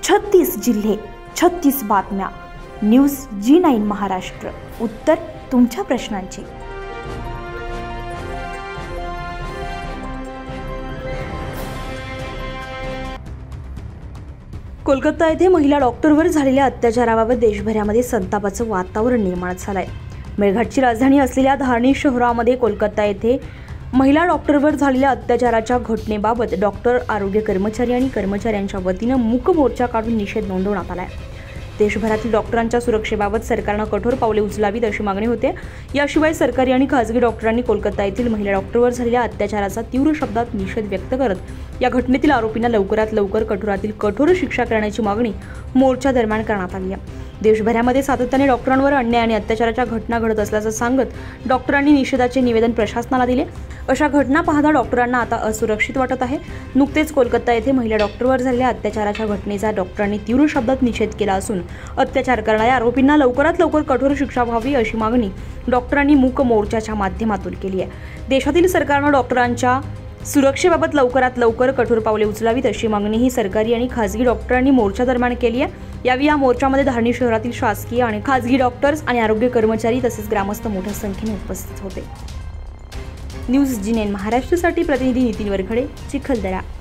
36 जिल्हे, 36 बातम्या. News G9 Maharashtra. उत्तर तुमच्या प्रश्नांची. कोलकाता येथे महिला डॉक्टरवर झालेल्या अत्याचाराबाबत देशभरामध्ये संतापाचं वातावरण निर्माण झालंय. मेळघाटची राजधानी असलेल्या धारणी शहरामध्ये कोलकाता येथे महिला डॉक्टरवर झालेल्या अत्याचाराच्या घटनेबाबत डॉक्टर, आरोग्य कर्मचारी आणि कर्मचाऱ्यांच्या वतीनं मूक मोर्चा काढून निषेध नोंदवण्यात आलाय. देशभरातील डॉक्टरांच्या सुरक्षेबाबत सरकारनं कठोर पावले उचलावीत अशी मागणी होते. याशिवाय सरकारी आणि खासगी डॉक्टरांनी कोलकाता येथील महिला डॉक्टरवर झालेल्या अत्याचाराचा तीव्र शब्दात निषेध व्यक्त करत या घटनेतील आरोपींना लवकरात लवकर कठोरातील कठोर शिक्षा करण्याची मागणी मोर्चा दरम्यान करण्यात आली आहे. देशभरामध्ये सातत्याने डॉक्टरांवर अन्याय आणि अत्याचाराच्या घटना घडत असल्याचं सांगत डॉक्टरांनी निषेधाचे निवेदन प्रशासनाला दिले. अशा घटना पाहता डॉक्टरांना आता असुरक्षित वाटत आहे. नुकतेच कोलकाता येथे महिला डॉक्टरवर झालेल्या अत्याचाराच्या घटनेचा डॉक्टरांनी तीव्र शब्दात निषेध केला असून अत्याचार करणाऱ्या आरोपींना लवकरात लवकर कठोर शिक्षा व्हावी अशी मागणी डॉक्टरांनी मूक मोर्चाच्या माध्यमातून केली आहे. देशातील सरकारनं डॉक्टरांच्या सुरक्षेबाबत लवकरात लवकर कठोर पावले उचलावीत अशी मागणीही सरकारी आणि खासगी डॉक्टरांनी मोर्चा दरम्यान केली आहे. यावेळी या मोर्चामध्ये धारणी शहरातील शासकीय आणि खासगी डॉक्टर्स आणि आरोग्य कर्मचारी तसेच ग्रामस्थ मोठ्या संख्येने उपस्थित होते. न्यूज G9 महाराष्ट्रासाठी प्रतिनिधी नितीन वरखडे, चिखलदरा.